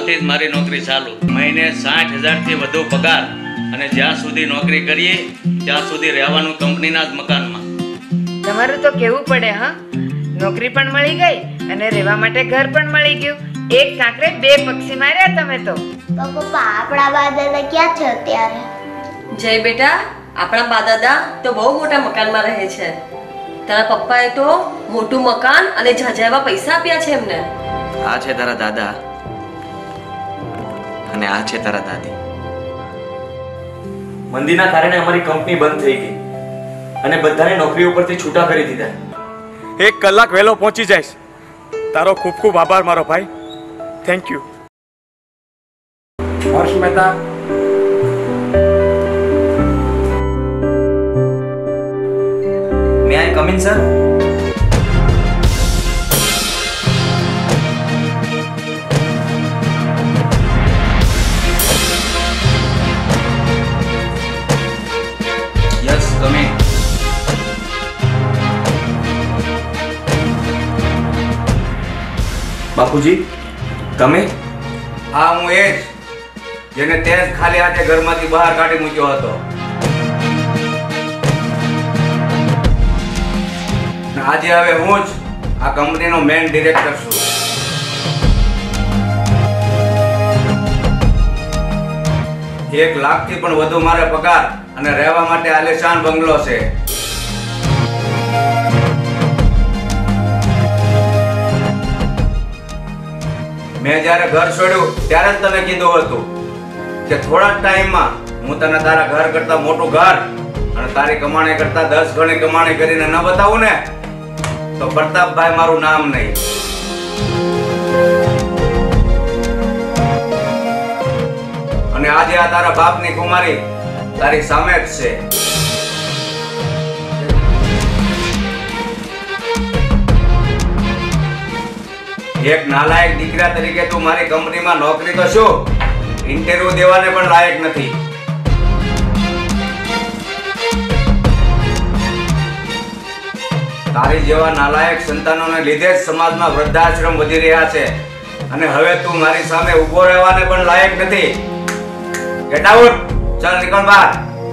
કાલથી જ મારી નોકરી ચાલુ. મહિને 60,000 થી વધુ પગાર અને જ્યાં સુધી નોકરી કરીએ ત્યાં સુધી રહેવાનું કંપનીના જ મકાનમાં. તમારું તો કેવું પડે હા. નોકરી પણ મળી ગઈ અને રહેવા માટે ઘર પણ મળી ગયું. એક કાંકરે બે પક્ષી માર્યા તમે તો. પપ્પા આપણા બા દાદા ક્યાં છે અત્યારે? જય બેટા, આપણા બા દાદા તો બહુ મોટા મકાનમાં રહે છે. તારા પપ્પાએ તો મોટું મકાન અને ઝાઝા એવા પૈસા આપ્યા છે એમને. આ છે તારા દાદા અને આ છે તારા દાદી. મંદીના કારણે અમારી કંપની બંધ થઈ ગઈ અને બધાને નોકરી ઉપરથી છૂટા કરી દીધા. 1 કલાક વહેલો પહોંચી જઈશ. તારો ખૂબ ખૂબ આભાર મારો ભાઈ. Thank you. Harsh Mehta. May I come in sir? Yes, come in. બાપુજી, તમે? હા, હું એ જ જેને તે જ ખાલી હાથે ઘરમાંથી બહાર કાઢી મૂક્યો હતો. આજે હવે હું જ આ કંપનીનો મેઇન ડિરેક્ટર છું. $1 લાખથી પણ વધુ મારે પગાર અને રહેવા માટે આલિશાન બંગલો છે. મેં જ્યારે ઘર છોડ્યું ત્યારે જ તને કીધું હતું કે થોડા જ ટાઈમમાં હું તને તારા ઘર કરતા મોટું ઘર અને તારી કમાણી કરતા 10 ગણી કમાણી કરીને ન બતાવું ને તો પ્રતાપભાઈ મારું નામ નહીં. અને આજે આ તારા બાપની કુમારી તારી સામે જ છે. એક નાલાયક દીકરા તરીકે તું મારી કંપનીમાં નોકરી તો શું ઇન્ટરવ્યુ દેવાને પણ લાયક નથી. તારી જેવા નાલાયક સંતાનોને લીધે જ સમાજમાં વૃદ્ધાશ્રમ વધી રહ્યા છે અને હવે તું મારી સામે ઊભો રહેવાને પણ લાયક નથી. Get out. ચાલ નીકળ બહાર.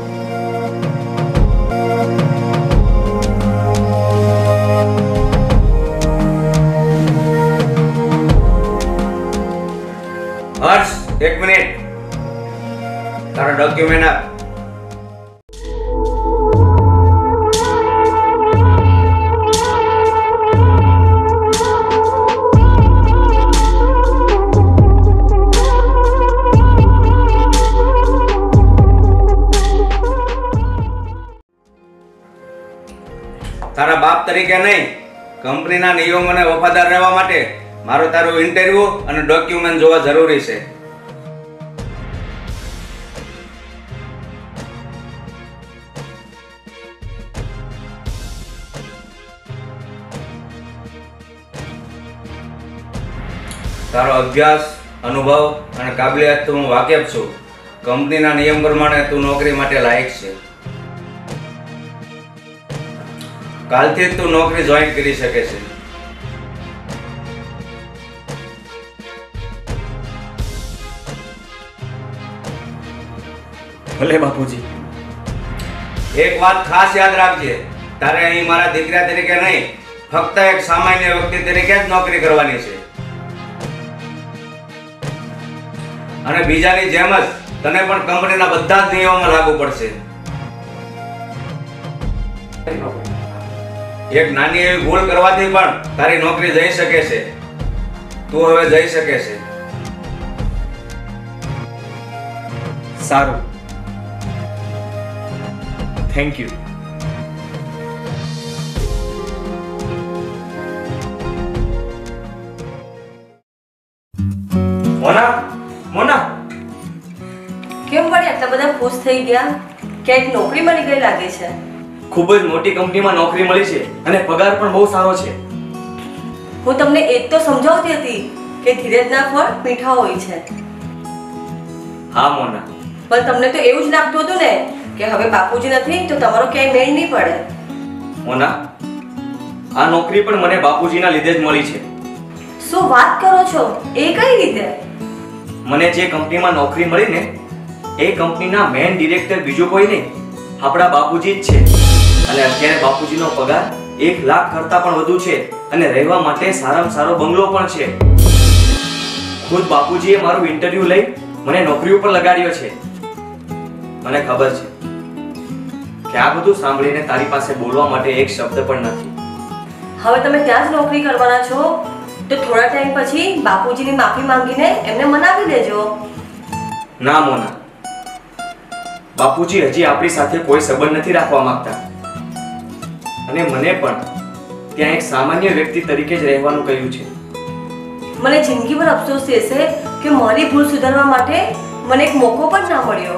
હર્ષ, 1 મિનિટ. તારા ડોક્યુમેન્ટ આપ. તારા બાપ તરીકે નહીં, કંપનીના નિયમોને વફાદાર રહેવા માટે મારું તારું ઇન્ટરવ્યુ અને ડોક્યુમેન્ટ જોવા જરૂરી છે. તારો અભ્યાસ, અનુભવ અને કાબલિયતથી હું વાકેફ છું. કંપનીના નિયમ પ્રમાણે તું નોકરી માટે લાયક છે. કાલથી જ તું નોકરી જોઈન કરી શકે છે. ભલે બાપુજી. એક વાત ખાસ યાદ રાખજે, તારે અહીં મારા દીકરા તરીકે નહીં, ફક્ત એક સામાન્ય વ્યક્તિ તરીકે જ નોકરી કરવાની છે. અને બીજાની જેમ જ તને પણ કંપનીના બધા જ નિયમો લાગુ પડશે. એક નાની એવી ભૂલ કરવાથી પણ તારી નોકરી જઈ શકે છે. તું હવે જઈ શકે છે. સારું. Thank you. મોના, મોના. કેમ વળી આટલા બધા ખુશ થઈ ગયા? ક્યાંક નોકરી મળી ગઈ લાગે છે. ખૂબ જ મોટી કંપનીમાં નોકરી મળી છે અને પગાર પણ બહુ સારો છે. હું તમને એ જ તો સમજાવતી હતી કે ધીરજના ફળ મીઠા હોય છે. હા મોના. પણ તમને તો એવું જ લાગતું હતું ને કે હવે બાપુજી નથી તો તમારો ક્યાંય મેળ નહીં પડે. મોના, આ નોકરી પણ મને બાપુજીના લીધે જ મળી છે. શું વાત કરો છો? એ કઈ રીતે? મને જે કંપનીમાં નોકરી મળી ને એ કંપનીના મેઇન ડિરેક્ટર બીજો કોઈ નહીં, આપણા બાપુજી જ છે. અને અત્યારે બાપુજીનો પગાર 1 લાખ કરતા પણ વધુ છે અને રહેવા માટે સારામાં સારો બંગલો પણ છે. ખુદ બાપુજીએ મારું ઇન્ટરવ્યુ લઈ મને નોકરી ઉપર લગાડ્યો છે. મને ખબર છે કે આ બધું સાંભળીને તારી પાસે બોલવા માટે એક શબ્દ પણ નથી. હવે તમે ત્યાં જ નોકરી કરવાના છો તો થોડા ટાઈમ પછી બાપુજીની માફી માંગીને એમને મનાવી દેજો. ના મોના, બાપુજી હજી આપણી સાથે કોઈ સંબંધ નથી રાખવા માંગતા અને મને પણ ત્યાં એક સામાન્ય વ્યક્તિ તરીકે જ રહેવાનું કહ્યું છે. મને જિંદગીભર અફસોસ થશે કે મારી ભૂલ સુધારવા માટે મને એક મોકો પણ ના મળ્યો.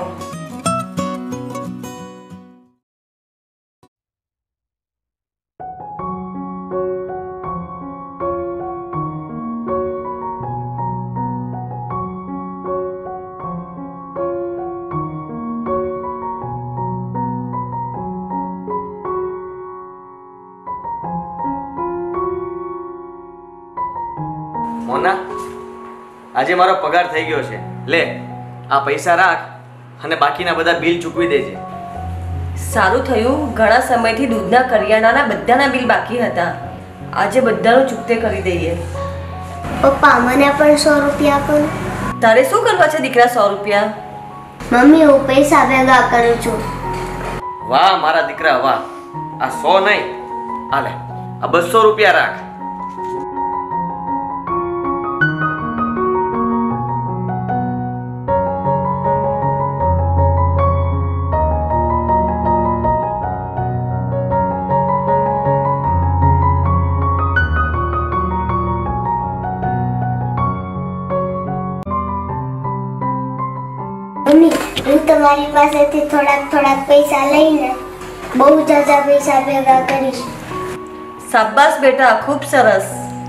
મોના, આજે મારો પગાર થઈ ગયો છે. લે, આ પૈસા રાખ અને બાકીના બધા બિલ ચૂકવી દેજે. સારું થયું, ઘણા સમયથી દૂધના કરિયાણાના બધાના બિલ બાકી હતા. આજે બધાનું ચૂકતે કરી દઈએ. પપ્પા મને પણ 100 રૂપિયા આપો. તારે શું કરવા છે દીકરા 100 રૂપિયા? મમ્મી હું પૈસા ભેગા કરું છું. વાહ મારા દીકરા વાહ. આ 100 નહીં, આ લે, આ 200 રૂપિયા રાખ. મમ્મી હું તમારી પાસેથી થોડાક પૈસા લઈને બહુ જાજા પૈસા ભેગા કરીશ. શાબાશ બેટા, ખૂબ સરસ.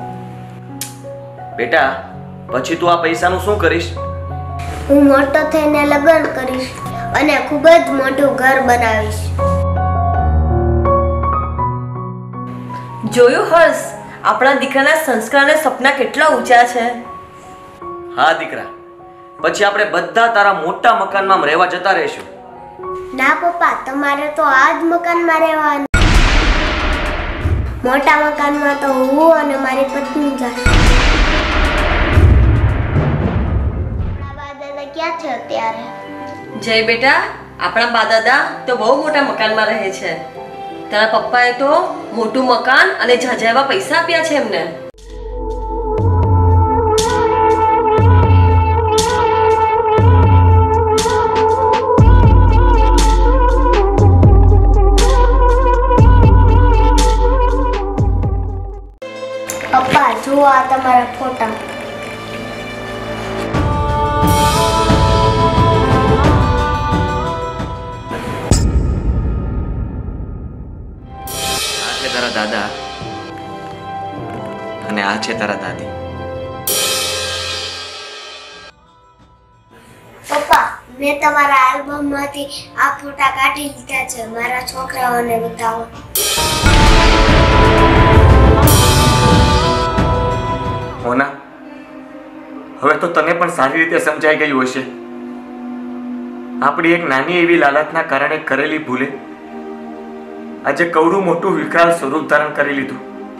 બેટા, પછી તું આ પૈસાનું શું કરીશ? હું મોટો થઈને લગ્ન કરીશ અને ખૂબ જ મોટું ઘર બનાવીશ. જોયું હર્ષ, આપણા દીકરાના સંસ્કાર અને સપના કેટલા ઊંચા છે. હા દીકરા, પછી આપણે બધા તારા મોટા મકાનમાં રહેવા જતા રહીશું. ના પપ્પા, તમારે તો આ જ મકાનમાં રહેવાનું. મોટા મકાનમાં તો હું અને મારી પત્ની જઈશું. દાદા ક્યાં છે અત્યારે? જય બેટા, આપણા બા દાદા તો બહુ મોટા મકાનમાં રહે છે. તારા પપ્પાએ તો મોટું મકાન અને ઝાઝા એવા પૈસા આપ્યા છે એમને. પપ્પા જુઓ આ તમારા ફોટા. આ છે તારા દાદા અને આ છે તારા દાદી. પપ્પા મેં તમારા આલ્બમમાંથી આ ફોટા કાઢી લીધા છે મારા છોકરાઓને બતાવો. મોના, હવે તો તને પણ સારી રીતે સમજાઈ ગયું હશે. આપણી એક નાની એવી લાલચના કારણે કરેલી ભૂલે આજે કવડું મોટું વિકરાળ સ્વરૂપ ધારણ કરી લીધું.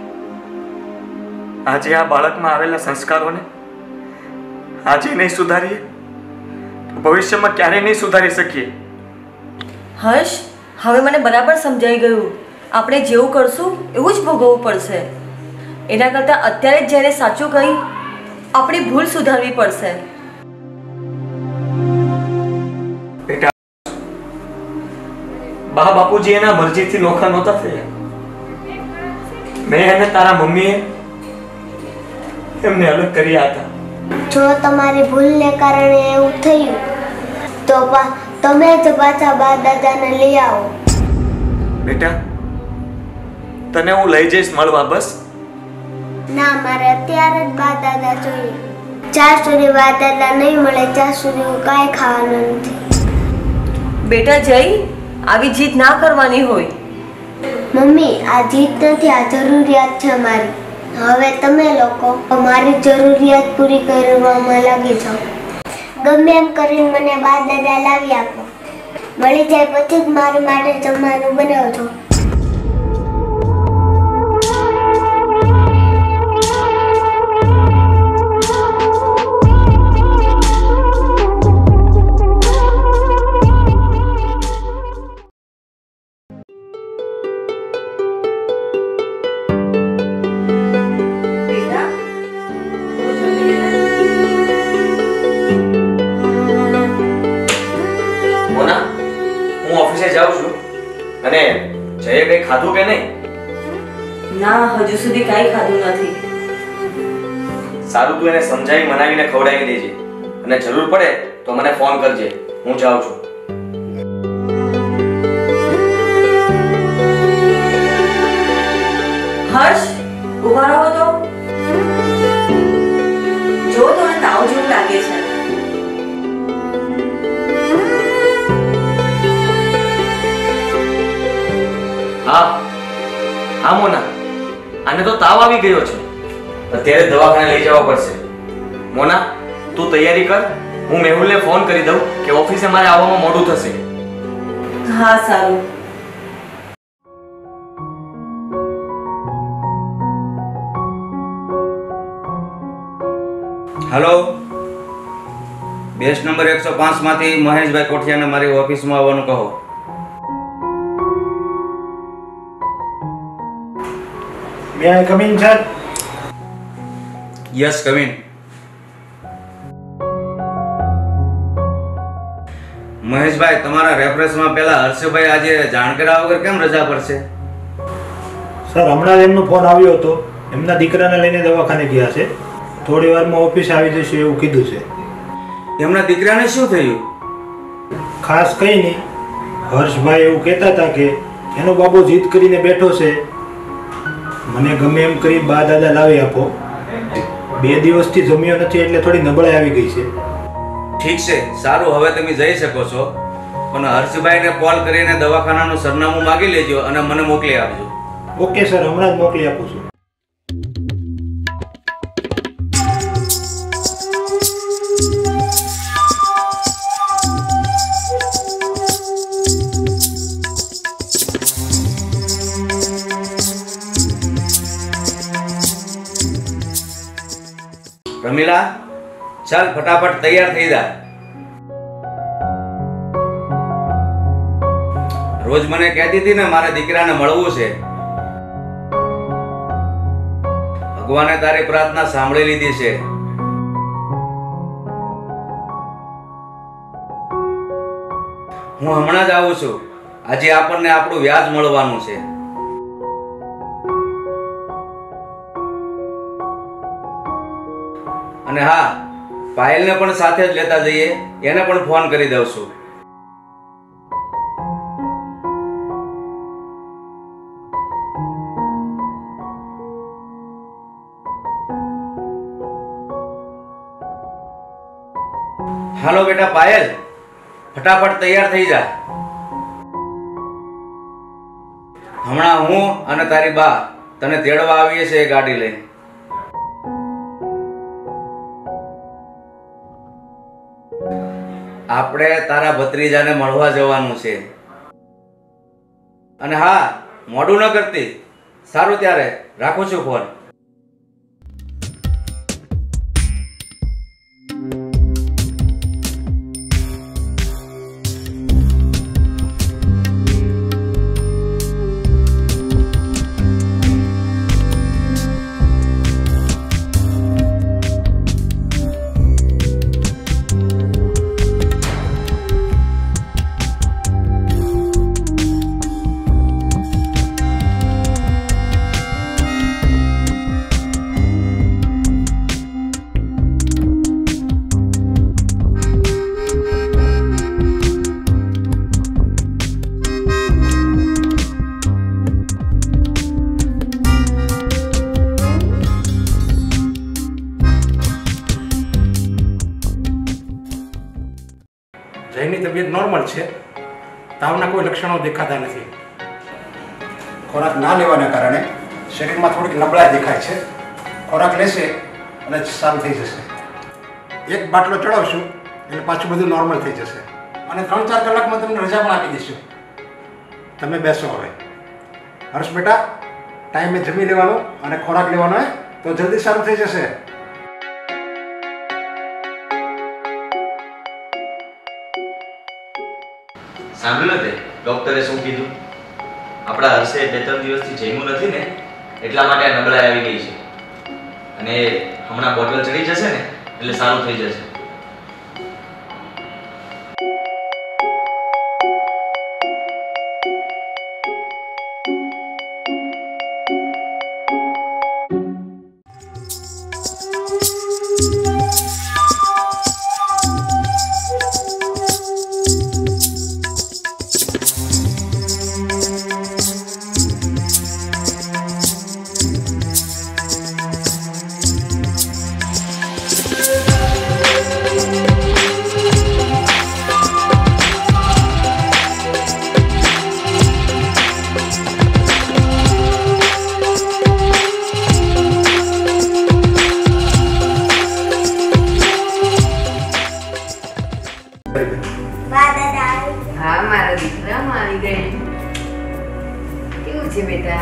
આજે આ બાળકમાં આવેલા સંસ્કારોને આજે નહીં સુધારીએ તો ભવિષ્યમાં ક્યારેય નહીં સુધારી શકીએ. હર્ષ, હવે મને બરાબર સમજાઈ ગયું. આપણે જેવું કરશું એવું જ ભોગવવું પડશે. એના કરતાં અત્યારે જ જઈને સાચું કહી આપણી ભૂલ સુધારવી પડશે. બેટા, બા બાપુજી એના મરજીથી નોખા નહોતા થયા. મેં અને તારા મમ્મીએ એમને અલગ કર્યા હતા. જો તમારી ભૂલને કારણે એવું થયું તો તમે જ પાછા બા દાદાને લઈ આવો. બેટા, તને હું લઈ જઈશ મળવા. બસ ના, મારે અત્યારે જ બા દાદા જોઈએ. જ્યાં સુધી બા દાદા નહીં મળે ત્યાં સુધી હું કાંઈ ખાવાનું નથી. બેટા જય, આવી જીત ના કરવાની હોય. મમ્મી આ જીત નથી, આ જરૂરિયાત છે મારી. હવે તમે લોકો મારી જરૂરિયાત પૂરી કરવામાં લાગી જાઓ. ગમે એમ કરીને મને બા દાદા લાવી આપો. મળી જાય પછી જ મારા માટે જમવાનું બનાવજો. મોના, હું ઓફિસે જાઉં છું અને જયે કંઈ ખાધું કે નહીં? ના, હજુ સુધી કાંઈ ખાધું નથી. સારું, તું એને સમજાવી મનાવીને ખવડાવી દેજે અને જરૂર પડે તો મને ફોન કરજે. હું જાઉં છું. હર્ષ, ઊભા રહો તો. જો તને તાવ જેવું લાગે છે. હા મોના, આને તો તાવ આવી ગયો છે. અત્યારે દવાખાને લઈ જવા પડશે. મોના, તું તૈયારી કર. હું મેહુલને ફોન કરી દઉં કે ઓફિસે મારે આવવામાં મોડું થશે. હા, સારું. હાલો, બેસ્ટ નંબર 105 માંથી મહેશભાઈ કોઠિયાને મારી ઓફિસમાં આવવાનું કહો. May I come in, sir? Yes, come in. Maheshbhai, તમારા રેફરન્સમાં પેલા હર્ષભાઈ આજે જાણ કર્યા વગર કેમ રજા પર છે? સર, હમણાં જ એમનો ફોન આવ્યો હતો. એમના દીકરાને લઈને દવાખાને ગયા છે. થોડી વારમાં ઓફિસે આવી જશે એવું કીધું છે. એમના દીકરાને શું થયું? ખાસ કંઈ નહીં. હર્ષભાઈ એવું કહેતા હતા કે એનો બાબો જીદ કરીને બેઠો છે, મને ગમે એમ કરી બા દાદા લાવી આપો. 2 દિવસથી જમ્યો નથી એટલે થોડી નબળાઈ આવી ગઈ છે. ઠીક છે, સારું, હવે તમે જઈ શકો છો. પણ હર્ષભાઈને કોલ કરીને દવાખાનાનું સરનામું માગી લેજો અને મને મોકલી આપજો. ઓકે સર, હમણાં જ મોકલી આપું છું. રમીલા, ચાલ ફટાફટ તૈયાર થઈ જા. રોજ મને કહેતી હતી ને મારા દીકરાને મળવું છે. ભગવાને તારી પ્રાર્થના સાંભળી લીધી છે. હું હમણાં જ આવું છું. આજે આપણને આપણું વ્યાજ મળવાનું છે. અને હા, પાયલને પણ સાથે જ લેતા જઈએ. એને પણ ફોન કરી દઉં છું. હાલો બેટા પાયલ, ફટાફટ તૈયાર થઈ જા. હમણાં હું અને તારી બા તને તેડવા આવીએ છીએ ગાડી લઈને. આપણે તારા ભત્રીજાને મળવા જવાનું છે. અને હા, મોડું ન કરતી. સારું, ત્યારે રાખું છું ફોન. જયની તબિયત નોર્મલ છે. તાવના કોઈ લક્ષણો દેખાતા નથી. ખોરાક ના લેવાના કારણે શરીરમાં થોડીક નબળાઈ દેખાય છે. ખોરાક લેશે અને સારું થઈ જશે. એક બાટલો ચડાવશું એટલે પાછું બધું નોર્મલ થઈ જશે અને 3-4 કલાકમાં તમને રજા પણ આપી દઈશું. તમે બેસો હવે. હર્ષ બેટા, ટાઈમે જમી લેવાનું અને ખોરાક લેવાનો હોય તો જલ્દી સારું થઈ જશે. સાંભળ્યું તે ડોક્ટરે શું કીધું? આપણા હર્ષે 2-3 દિવસથી જમ્યું નથી ને એટલા માટે આ નબળાઈ આવી ગઈ છે અને હમણાં બોટલ ચડી જશે ને એટલે સારું થઈ જશે. બા દાદા આવી ગયા. હા મારા દીકરા હું આવી ગઈ. કેવું છે બેટા?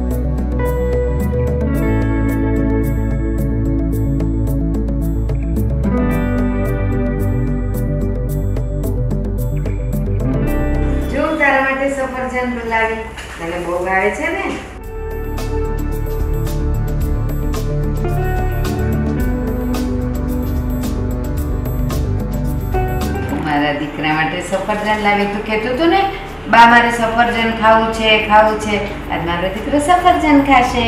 જો તારા માટે સફરજન લાવી. તને બહુ ભાવે છે ને? મારા દીકરા માટે સફરજન લાવી. તું કહેતું હતું ને બા મારે સફરજન ખાવું છે ખાવું છે. આજ મારો દીકરો સફરજન ખાશે.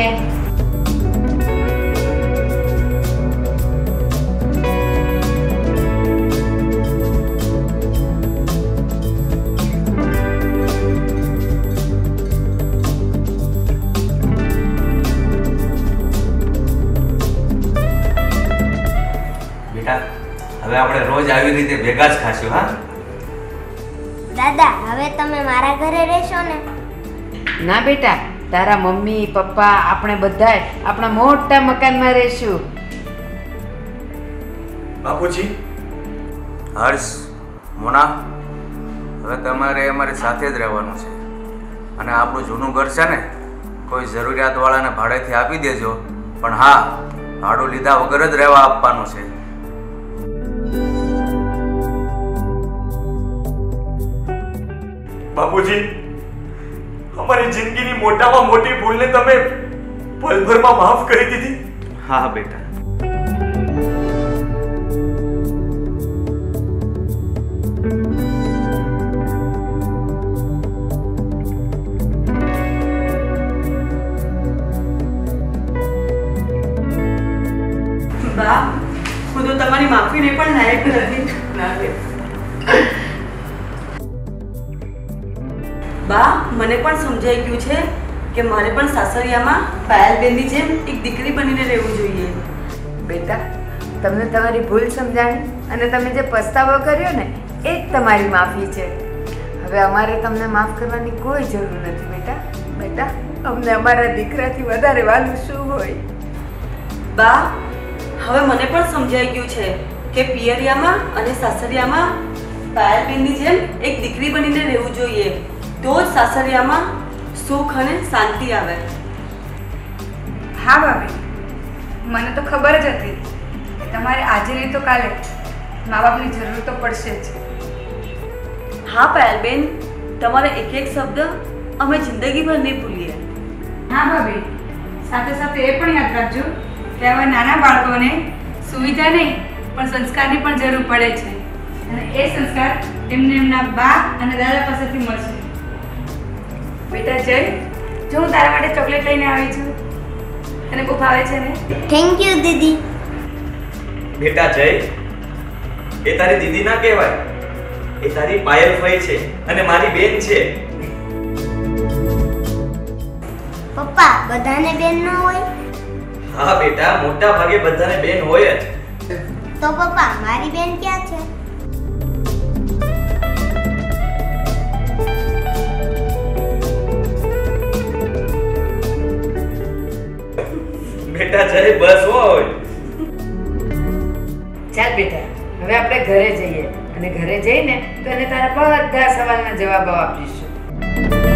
બેટા, હવે આપણે રોજ આવી રીતે ભેગા જ ખાશું. હા દાદા, હવે તમે મારા ઘરે રહેશો ને? ના બેટા, તારા મમ્મી પપ્પા આપણે બધાય આપણા મોટા મકાનમાં રહેશું. બાપુજી, હર્ષ, મોના, હવે તમારે અમારી સાથે જ રહેવાનું છે અને આપણું જૂનું ઘર છે ને કોઈ જરૂરિયાતવાળાને ભાડેથી આપી દેજો, પણ હા, ભાડું લીધા વગર જ રહેવા આપવાનું છે. બાપુજી, અમારી જિંદગીની મોટામાં મોટી ભૂલને તમે પલભરમાં માફ કરી દીધી. હા બેટા. બા, હું તો તમારી માફીને પણ લાયક નથી. બા, મને પણ સમજાઈ ગયું છે કે મારે પણ સાસરિયામાં પાયલબેનની જેમ એક દીકરી બનીને રહેવું જોઈએ. બેટા, તમને તમારી ભૂલ સમજાણી અને તમે જે પસ્તાવો કર્યો ને એ જ તમારી માફી છે. હવે અમારે તમને માફ કરવાની કોઈ જરૂર નથી બેટા. બેટા, અમને અમારા દીકરાથી વધારે વાલું શું હોય? બા, હવે મને પણ સમજાઈ ગયું છે કે પિયરિયામાં અને સાસરિયામાં પાયલબેનની જેમ એક દીકરી બનીને રહેવું જોઈએ. તો જ સાસરિયામાં સુખ અને શાંતિ આવે. હા ભાભી, મને તો ખબર જ હતી કે તમારે આજે નહીં તો કાલે મા બાપની જરૂર તો પડશે જ. હા પાયલબેન, તમારે એક એક શબ્દ અમે જિંદગીભર નહીં ભૂલીએ. હા ભાભી, સાથે સાથે એ પણ યાદ રાખજો કે હવે નાના બાળકોને સુવિધા નહીં પણ સંસ્કારની પણ જરૂર પડે છે અને એ સંસ્કાર એમને એમના બા અને દાદા પાસેથી મળશે. બેટા જય, જો હું તારા માટે ચોકલેટ લઈને આવી છું. તને બહુ ભાવે છે ને? થેન્ક યુ દીદી. બેટા જય, એ તારી દીદી ના કહેવાય, એ તારી પાયલ ફઈ છે અને મારી બેન છે. પપ્પા, બધાને બેન ન હોય? હા બેટા, મોટા ભાગે બધાને બેન હોય જ. તો પપ્પા, મારી બેન ક્યાં છે? બેટા જય, બસ હોય. ચાલ બેટા, હવે આપણે ઘરે જઈએ. અને ઘરે જઈને તો એને તારા બધા સવાલના જવાબો આપીશું.